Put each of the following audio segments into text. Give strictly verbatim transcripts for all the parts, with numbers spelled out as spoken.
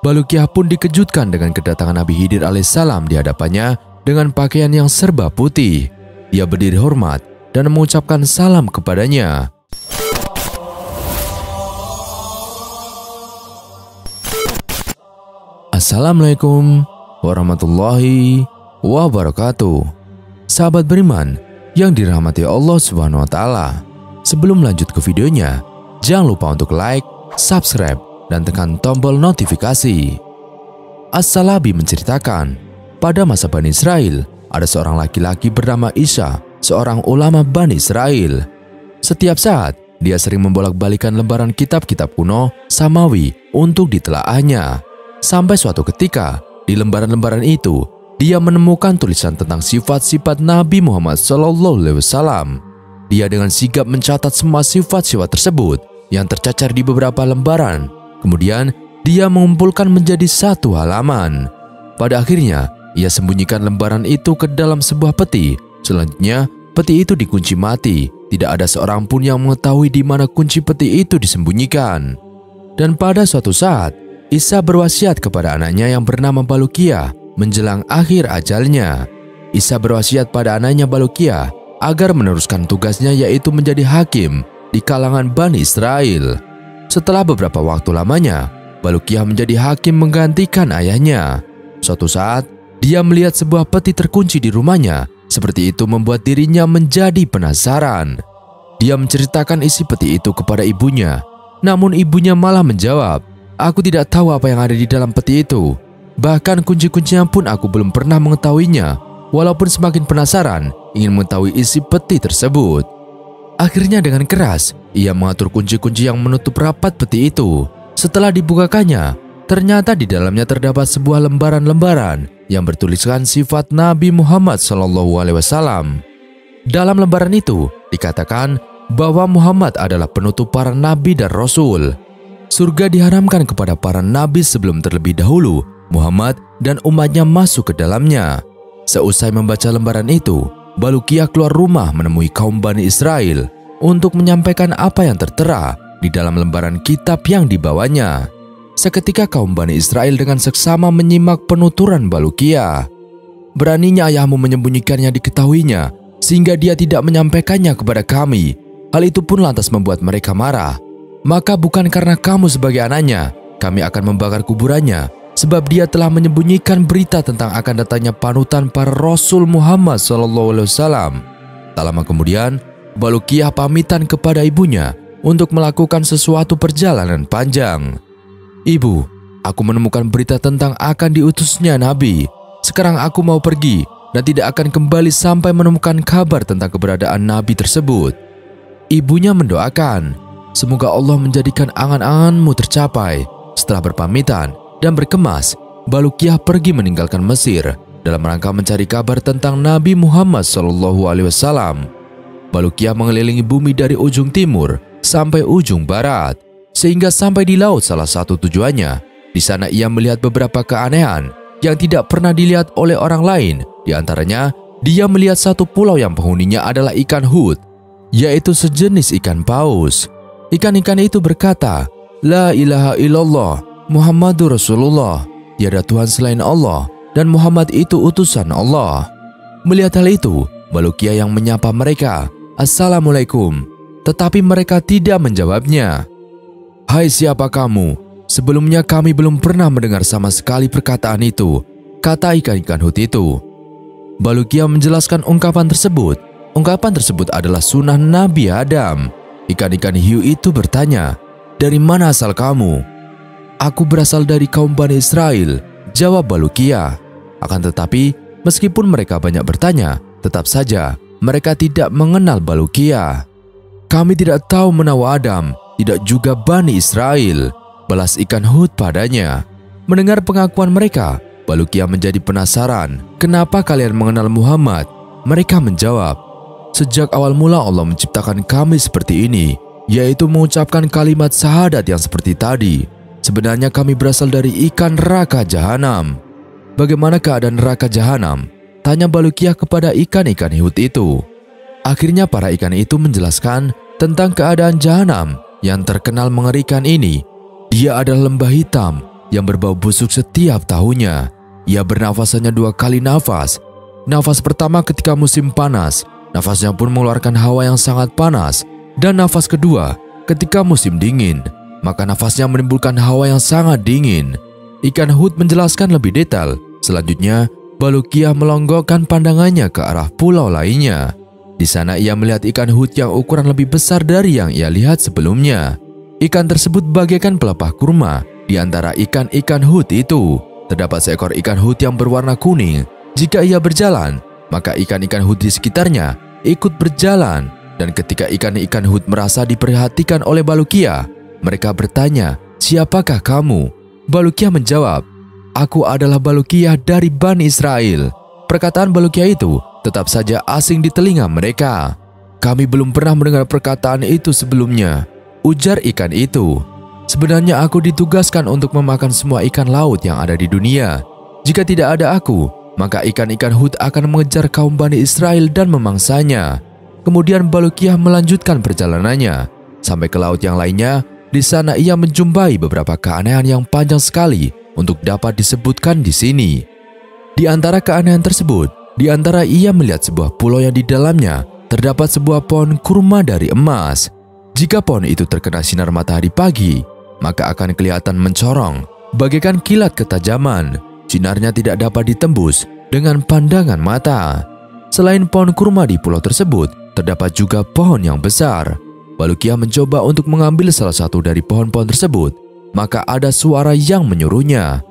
Baluqiyah pun dikejutkan dengan kedatangan Nabi Khidir alaihissalam di hadapannya dengan pakaian yang serba putih. Dia berdiri hormat dan mengucapkan salam kepadanya. Assalamualaikum warahmatullahi wabarakatuh. Sahabat beriman yang dirahmati Allah Subhanahu wa taala. Sebelum lanjut ke videonya, jangan lupa untuk like, subscribe, dan tekan tombol notifikasi. As-Salabi menceritakan, pada masa Bani Israel, ada seorang laki-laki bernama Isa, seorang ulama Bani Israel. Setiap saat, dia sering membolak-balikan lembaran kitab-kitab kuno Samawi untuk ditelaahnya. Sampai suatu ketika, di lembaran-lembaran itu, dia menemukan tulisan tentang sifat-sifat Nabi Muhammad shallallahu alaihi wasallam. Dia dengan sigap mencatat semua sifat-sifat tersebut yang tercacar di beberapa lembaran. Kemudian, dia mengumpulkan menjadi satu halaman. Pada akhirnya, ia sembunyikan lembaran itu ke dalam sebuah peti. Selanjutnya, peti itu dikunci mati. Tidak ada seorang pun yang mengetahui di mana kunci peti itu disembunyikan. Dan pada suatu saat, Isa berwasiat kepada anaknya yang bernama Baluqiyah menjelang akhir ajalnya. Isa berwasiat pada anaknya Baluqiyah agar meneruskan tugasnya, yaitu menjadi hakim di kalangan Bani Israel. Setelah beberapa waktu lamanya, Baluqiyah menjadi hakim menggantikan ayahnya. Suatu saat, dia melihat sebuah peti terkunci di rumahnya. Seperti itu membuat dirinya menjadi penasaran. Dia menceritakan isi peti itu kepada ibunya. Namun ibunya malah menjawab, "Aku tidak tahu apa yang ada di dalam peti itu. Bahkan kunci-kuncinya pun aku belum pernah mengetahuinya." Walaupun semakin penasaran, ingin mengetahui isi peti tersebut. Akhirnya dengan keras, ia mengatur kunci-kunci yang menutup rapat peti itu. Setelah dibukakannya, ternyata di dalamnya terdapat sebuah lembaran-lembaran yang bertuliskan sifat Nabi Muhammad shallallahu alaihi wasallam. Dalam lembaran itu dikatakan bahwa Muhammad adalah penutup para nabi dan rasul. Surga diharamkan kepada para nabi sebelum terlebih dahulu Muhammad dan umatnya masuk ke dalamnya. Seusai membaca lembaran itu, Baluqiyah keluar rumah menemui kaum Bani Israel untuk menyampaikan apa yang tertera di dalam lembaran kitab yang dibawanya. Seketika kaum Bani Israel dengan seksama menyimak penuturan Baluqiyah. "Beraninya ayahmu menyembunyikannya diketahuinya, sehingga dia tidak menyampaikannya kepada kami. Hal itu pun lantas membuat mereka marah. Maka bukan karena kamu sebagai anaknya, kami akan membakar kuburannya, sebab dia telah menyembunyikan berita tentang akan datangnya panutan para Rasul Muhammad shallallahu alaihi wasallam." Tak lama kemudian, Baluqiyah pamitan kepada ibunya untuk melakukan sesuatu perjalanan panjang. "Ibu, aku menemukan berita tentang akan diutusnya Nabi. Sekarang aku mau pergi dan tidak akan kembali sampai menemukan kabar tentang keberadaan Nabi tersebut." Ibunya mendoakan, "Semoga Allah menjadikan angan-anganmu tercapai." Setelah berpamitan dan berkemas, Baluqiyah pergi meninggalkan Mesir dalam rangka mencari kabar tentang Nabi Muhammad shallallahu alaihi wasallam. Baluqiyah mengelilingi bumi dari ujung timur sampai ujung barat, sehingga sampai di laut salah satu tujuannya. Di sana ia melihat beberapa keanehan yang tidak pernah dilihat oleh orang lain. Di antaranya, dia melihat satu pulau yang penghuninya adalah ikan hut, yaitu sejenis ikan paus. Ikan-ikan itu berkata, "La ilaha illallah, Muhammadur Rasulullah, tiada Tuhan selain Allah, dan Muhammad itu utusan Allah." Melihat hal itu, Baluqiyah yang menyapa mereka, "Assalamualaikum," tetapi mereka tidak menjawabnya. "Hai, siapa kamu? Sebelumnya kami belum pernah mendengar sama sekali perkataan itu," kata ikan-ikan hut itu. Baluqiyah menjelaskan ungkapan tersebut. Ungkapan tersebut adalah sunnah Nabi Adam. Ikan-ikan hiu itu bertanya, "Dari mana asal kamu?" "Aku berasal dari kaum Bani Israel," jawab Baluqiyah. Akan tetapi, meskipun mereka banyak bertanya, tetap saja mereka tidak mengenal Baluqiyah. "Kami tidak tahu menawa Adam, tidak juga Bani Israel," balas ikan hut padanya. Mendengar pengakuan mereka, Baluqiyah menjadi penasaran, "Kenapa kalian mengenal Muhammad?" Mereka menjawab, "Sejak awal mula Allah menciptakan kami seperti ini, yaitu mengucapkan kalimat syahadat yang seperti tadi. Sebenarnya kami berasal dari ikan neraka jahanam." "Bagaimana keadaan neraka jahanam?" tanya Baluqiyah kepada ikan-ikan hiut itu. Akhirnya para ikan itu menjelaskan tentang keadaan jahanam yang terkenal mengerikan ini. Dia adalah lembah hitam yang berbau busuk setiap tahunnya. Ia bernafas hanya dua kali nafas. Nafas pertama ketika musim panas, nafasnya pun mengeluarkan hawa yang sangat panas. Dan nafas kedua ketika musim dingin, maka nafasnya menimbulkan hawa yang sangat dingin. Ikan Hud menjelaskan lebih detail. Selanjutnya, Bulukiah melonggokkan pandangannya ke arah pulau lainnya. Di sana ia melihat ikan Hud yang ukuran lebih besar dari yang ia lihat sebelumnya. Ikan tersebut bagaikan pelepah kurma. Di antara ikan-ikan Hud itu, terdapat seekor ikan Hud yang berwarna kuning. Jika ia berjalan, maka ikan-ikan Hud di sekitarnya ikut berjalan. Dan ketika ikan-ikan Hud merasa diperhatikan oleh Bulukiah, mereka bertanya, "Siapakah kamu?" Bulukiah menjawab, "Aku adalah Bulukiah dari Bani Israel." Perkataan Bulukiah itu tetap saja asing di telinga mereka. "Kami belum pernah mendengar perkataan itu sebelumnya," ujar ikan itu. "Sebenarnya aku ditugaskan untuk memakan semua ikan laut yang ada di dunia. Jika tidak ada aku, maka ikan-ikan Hud akan mengejar kaum Bani Israel dan memangsanya." Kemudian Bulukiah melanjutkan perjalanannya sampai ke laut yang lainnya. Di sana ia menjumpai beberapa keanehan yang panjang sekali untuk dapat disebutkan di sini. Di antara keanehan tersebut, di antara ia melihat sebuah pulau yang di dalamnya terdapat sebuah pohon kurma dari emas. Jika pohon itu terkena sinar matahari pagi, maka akan kelihatan mencorong bagaikan kilat ketajaman. Sinarnya tidak dapat ditembus dengan pandangan mata. Selain pohon kurma di pulau tersebut, terdapat juga pohon yang besar. Bulukiah mencoba untuk mengambil salah satu dari pohon-pohon tersebut, maka ada suara yang menyuruhnya,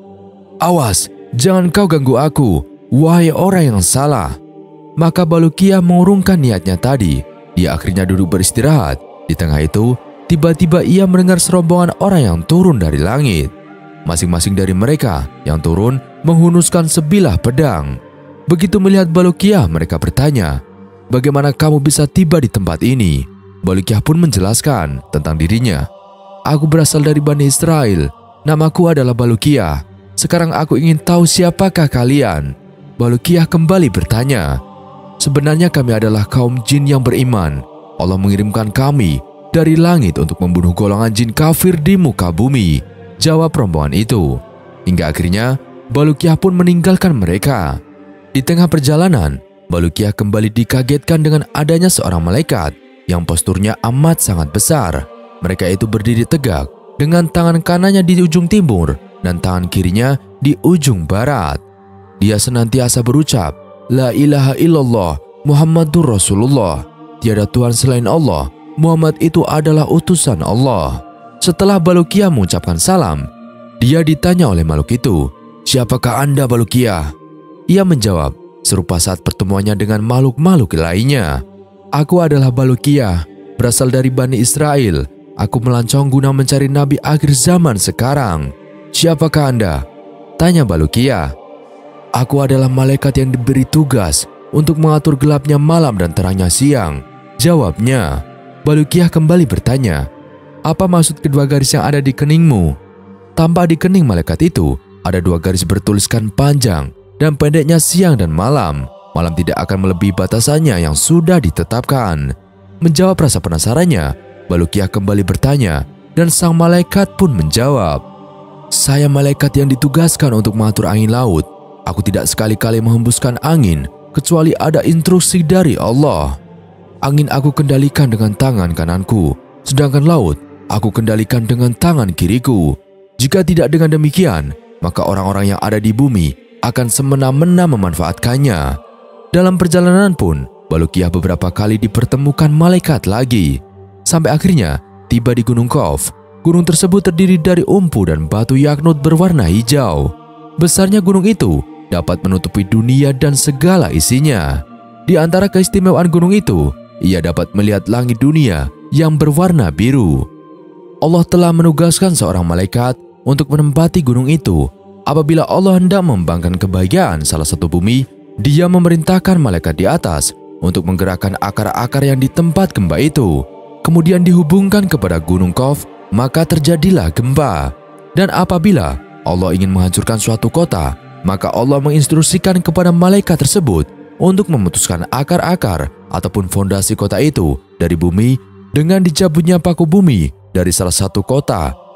"Awas, jangan kau ganggu aku, wahai orang yang salah." Maka Bulukiah mengurungkan niatnya tadi. Dia akhirnya duduk beristirahat. Di tengah itu, tiba-tiba ia mendengar serombongan orang yang turun dari langit. Masing-masing dari mereka yang turun menghunuskan sebilah pedang. Begitu melihat Bulukiah, mereka bertanya, "Bagaimana kamu bisa tiba di tempat ini?" Bulukiah pun menjelaskan tentang dirinya. "Aku berasal dari Bani Israel. Namaku adalah Bulukiah. Sekarang aku ingin tahu siapakah kalian?" Bulukiah kembali bertanya, "Sebenarnya kami adalah kaum jin yang beriman. Allah mengirimkan kami dari langit untuk membunuh golongan jin kafir di muka bumi," jawab rombongan itu. Hingga akhirnya Bulukiah pun meninggalkan mereka. Di tengah perjalanan, Bulukiah kembali dikagetkan dengan adanya seorang malaikat yang posturnya amat sangat besar. Mereka itu berdiri tegak dengan tangan kanannya di ujung timur dan tangan kirinya di ujung barat. Dia senantiasa berucap, "La ilaha illallah, Muhammadur Rasulullah." Tiada Tuhan selain Allah, Muhammad itu adalah utusan Allah. Setelah Bulukiah mengucapkan salam, dia ditanya oleh makhluk itu, "Siapakah Anda, Bulukiah?" Ia menjawab, serupa saat pertemuannya dengan makhluk-makhluk lainnya, "Aku adalah Bulukiah, berasal dari Bani Israel. Aku melancong guna mencari Nabi akhir zaman sekarang." "Siapakah Anda?" tanya Bulukiah. "Aku adalah malaikat yang diberi tugas untuk mengatur gelapnya malam dan terangnya siang," jawabnya. Bulukiah kembali bertanya, "Apa maksud kedua garis yang ada di keningmu?" Tampak di kening malaikat itu ada dua garis bertuliskan panjang dan pendeknya siang dan malam. Malam tidak akan melebihi batasannya yang sudah ditetapkan. Menjawab rasa penasarannya, Bulukiah kembali bertanya dan sang malaikat pun menjawab, "Saya malaikat yang ditugaskan untuk mengatur angin laut. Aku tidak sekali-kali menghembuskan angin kecuali ada instruksi dari Allah. Angin aku kendalikan dengan tangan kananku, sedangkan laut aku kendalikan dengan tangan kiriku. Jika tidak dengan demikian, maka orang-orang yang ada di bumi akan semena-mena memanfaatkannya." Dalam perjalanan pun, Bulukiah beberapa kali dipertemukan malaikat lagi. Sampai akhirnya tiba di Gunung Qaf. Gunung tersebut terdiri dari umpu dan batu yaknut berwarna hijau. Besarnya gunung itu dapat menutupi dunia dan segala isinya. Di antara keistimewaan gunung itu, ia dapat melihat langit dunia yang berwarna biru. Allah telah menugaskan seorang malaikat untuk menempati gunung itu. Apabila Allah hendak membangkang kebahagiaan salah satu bumi, Dia memerintahkan malaikat di atas untuk menggerakkan akar-akar yang di tempat gempa itu. Kemudian dihubungkan kepada Gunung Qaf, maka terjadilah gempa. Dan apabila Allah ingin menghancurkan suatu kota, maka Allah menginstruksikan kepada malaikat tersebut untuk memutuskan akar-akar ataupun fondasi kota itu dari bumi dengan dicabutnya paku bumi dari salah satu kota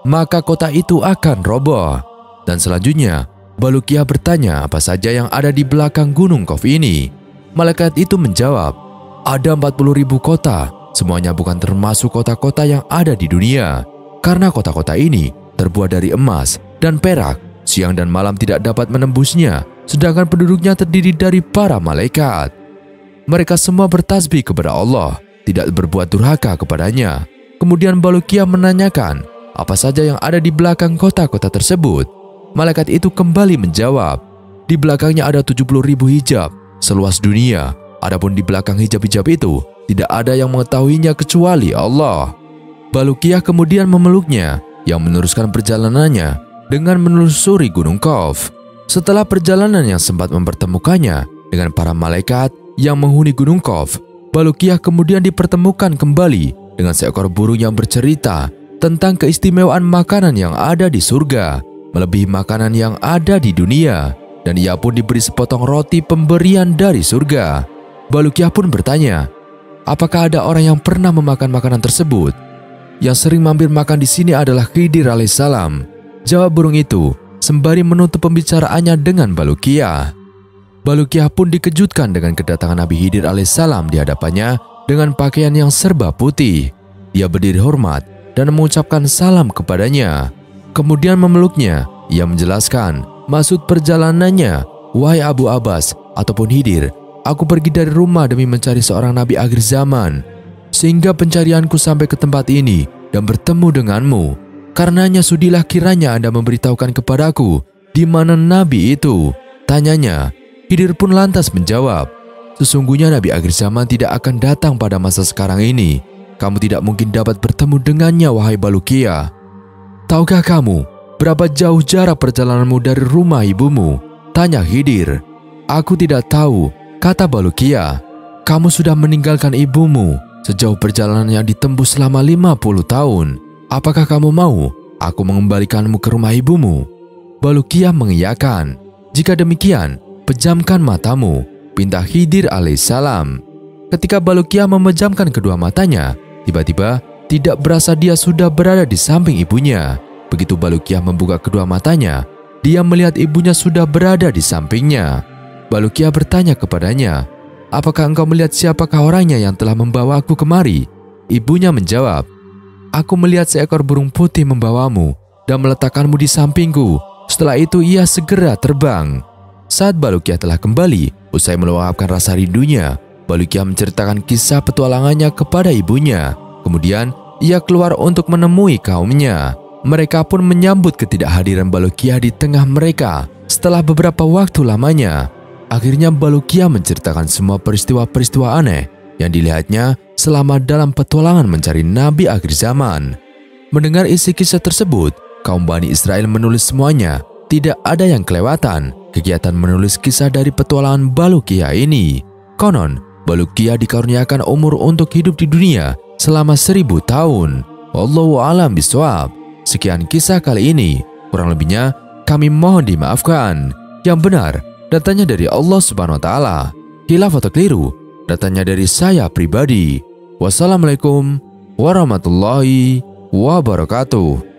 maka kota itu akan roboh. Dan selanjutnya, Bulukiah bertanya apa saja yang ada di belakang Gunung Qaf ini. Malaikat itu menjawab, ada empat puluh ribu kota, semuanya bukan termasuk kota-kota yang ada di dunia. Karena kota-kota ini terbuat dari emas dan perak, siang dan malam tidak dapat menembusnya, sedangkan penduduknya terdiri dari para malaikat. Mereka semua bertasbih kepada Allah, tidak berbuat durhaka kepadanya. Kemudian Bulukiah menanyakan, apa saja yang ada di belakang kota-kota tersebut? Malaikat itu kembali menjawab, di belakangnya ada tujuh puluh ribu hijab, seluas dunia. Adapun di belakang hijab-hijab itu, tidak ada yang mengetahuinya kecuali Allah. Bulukiah kemudian memeluknya, yang meneruskan perjalanannya dengan menelusuri Gunung Qaf. Setelah perjalanan yang sempat mempertemukannya dengan para malaikat yang menghuni Gunung Qaf, Bulukiah kemudian dipertemukan kembali dengan seekor burung yang bercerita tentang keistimewaan makanan yang ada di surga, melebihi makanan yang ada di dunia, dan ia pun diberi sepotong roti pemberian dari surga. Bulukiah pun bertanya, apakah ada orang yang pernah memakan makanan tersebut? Yang sering mampir makan di sini adalah Khidir alaihissalam. Jawab burung itu sembari menutup pembicaraannya dengan Bulukiah. Bulukiah pun dikejutkan dengan kedatangan Nabi Khidir alaihissalam di hadapannya dengan pakaian yang serba putih. Dia berdiri hormat dan mengucapkan salam kepadanya. Kemudian memeluknya. Ia menjelaskan maksud perjalanannya. Wahai Abu Abbas ataupun Khidir, aku pergi dari rumah demi mencari seorang nabi akhir zaman, sehingga pencarianku sampai ke tempat ini dan bertemu denganmu. Karenanya sudilah kiranya Anda memberitahukan kepadaku di mana nabi itu. Tanyanya. Khidir pun lantas menjawab, sesungguhnya nabi akhir zaman tidak akan datang pada masa sekarang ini. Kamu tidak mungkin dapat bertemu dengannya, wahai Bulukiah. Tahukah kamu berapa jauh jarak perjalananmu dari rumah ibumu? Tanya Khidir. Aku tidak tahu, kata Bulukiah. Kamu sudah meninggalkan ibumu sejauh perjalanan yang ditempuh selama lima puluh tahun. Apakah kamu mau aku mengembalikanmu ke rumah ibumu? Bulukiah mengiyakan. Jika demikian, pejamkan matamu, pinta Khidir alaihissalam. Ketika Bulukiah memejamkan kedua matanya, tiba-tiba tidak berasa dia sudah berada di samping ibunya. Begitu Bulukiah membuka kedua matanya, dia melihat ibunya sudah berada di sampingnya. Bulukiah bertanya kepadanya, apakah engkau melihat siapakah orangnya yang telah membawa aku kemari? Ibunya menjawab, aku melihat seekor burung putih membawamu dan meletakkanmu di sampingku. Setelah itu ia segera terbang. Saat Bulukiah telah kembali, usai meluapkan rasa rindunya, Bulukiah menceritakan kisah petualangannya kepada ibunya. Kemudian ia keluar untuk menemui kaumnya. Mereka pun menyambut ketidakhadiran Bulukiah di tengah mereka. Setelah beberapa waktu lamanya, akhirnya Bulukiah menceritakan semua peristiwa-peristiwa aneh yang dilihatnya selama dalam petualangan mencari nabi akhir zaman. Mendengar isi kisah tersebut, kaum Bani Israel menulis semuanya. Tidak ada yang kelewatan kegiatan menulis kisah dari petualangan Bulukiah ini. Konon, Bulukiah dikaruniakan umur untuk hidup di dunia selama seribu tahun. Wallahu a'lam bishawab. Sekian kisah kali ini. Kurang lebihnya kami mohon dimaafkan. Yang benar datanya dari Allah Subhanahu wa taala. Khilaf atau keliru datanya dari saya pribadi. Wassalamualaikum warahmatullahi wabarakatuh.